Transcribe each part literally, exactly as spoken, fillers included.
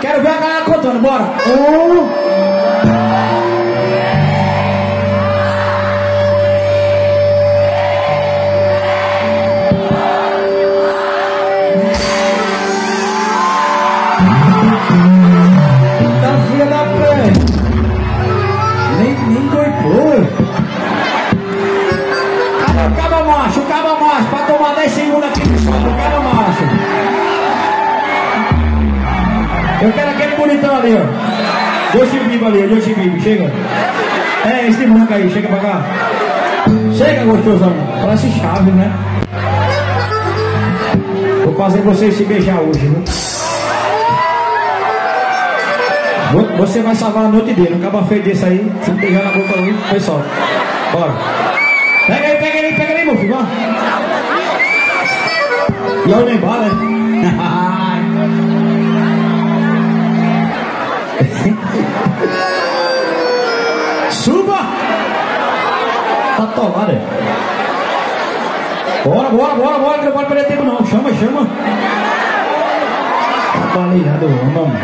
Quero ver a galera contando, bora. Um. Tá filha da pé. Nem, nem doipou. Caba macho, caba macho, pra tomar dez segundos aqui no chão, caba macho. Eu quero aquele bonitão ali, ó. Joshi Bibo ali, ó, Joshi Bibo, chega. É, esse branco aí, chega pra cá. Chega, gostosão. Parece chave, né? Vou fazer vocês se beijar hoje, viu? Você vai salvar a noite dele, um caba feio desse aí, se beijar na boca hoje, foi só. Bora. Pega aí, pega aí, pega aí, meu filho, ó. E olha o Neymar, né? Suba! Tá atolado, é? Bora, bora, bora, bora, que não pode perder tempo não. Chama, chama. Tá baleado, vamos.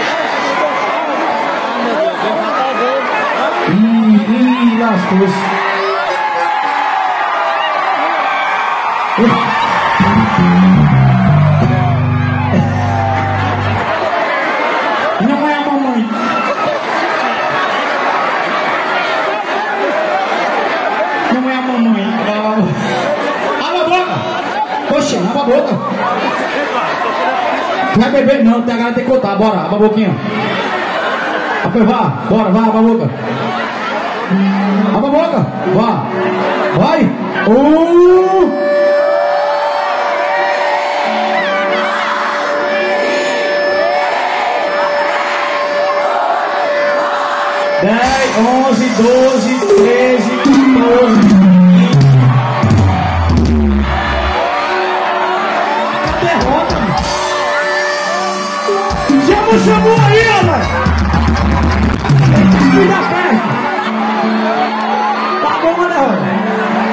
Ih, ih, lascou-se. Não é a mamãe. Não é a mamãe. Abre a boca. Poxa, abre a boca. Não vai beber não, tem a galera tem que contar. Bora, abre a boquinha. Abre, vá, bora, vá, abre a boca. Abre a boca, vá. Vai. Um. dez, onze, doze, treze, quatorze. Derrota, mano. Já me chamou aí, mano. Cuida perto. Tá bom, mano.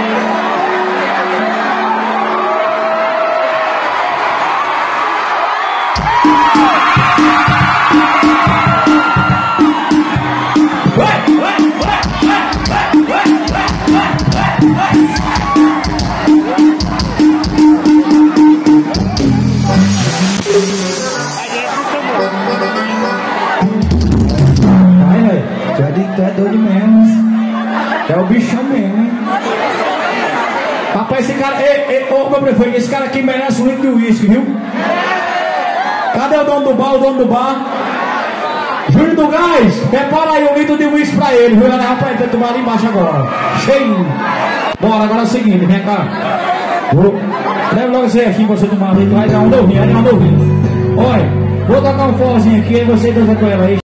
Tu é doido mesmo. É o bichão mesmo, hein? Rapaz, esse cara. Ei, ei, ô meu prefeito, esse cara aqui merece um litro de uísque, viu? Cadê o dono do bar? O dono do bar? Júlio do Gás, prepara aí um litro de uísque pra ele, viu? Vai levar pra ele tomar ali embaixo agora. Cheio. Bora, agora é o seguinte, vem cá. Vou. Leva logo você aqui pra você tomar ali, vai dar onde eu vim, aí onde eu vim. Olha, vou tocar um forrozinho aqui, aí você dança com ela aí.